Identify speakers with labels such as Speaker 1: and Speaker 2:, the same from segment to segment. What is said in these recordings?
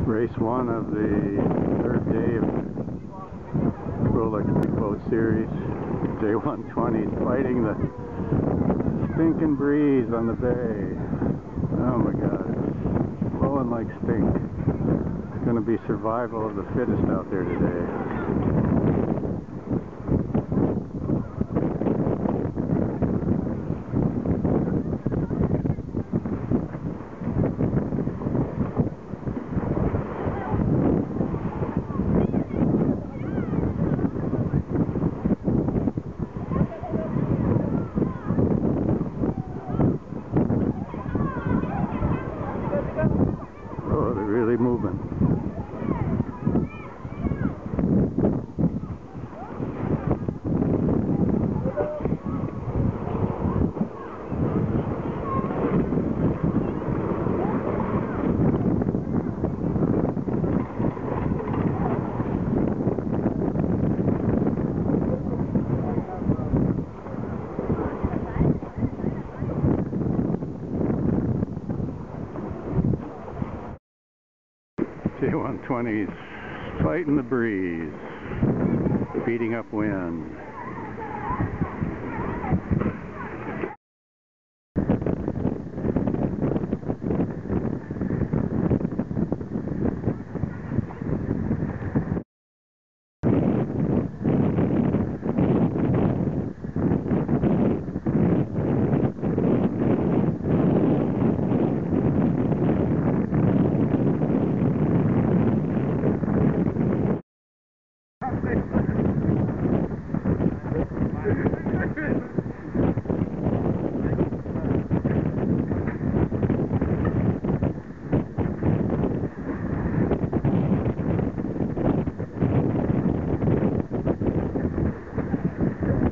Speaker 1: Race 1 of the third day of Rolex Big Boat Series. J120 fighting the stinking breeze on the bay. Oh my god, it's blowing like stink. It's going to be survival of the fittest out there today. Oh, they're really moving. J120's fighting the breeze, beating up wind.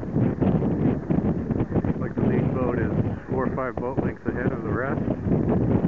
Speaker 1: Like the lead boat is 4 or 5 boat lengths ahead of the rest.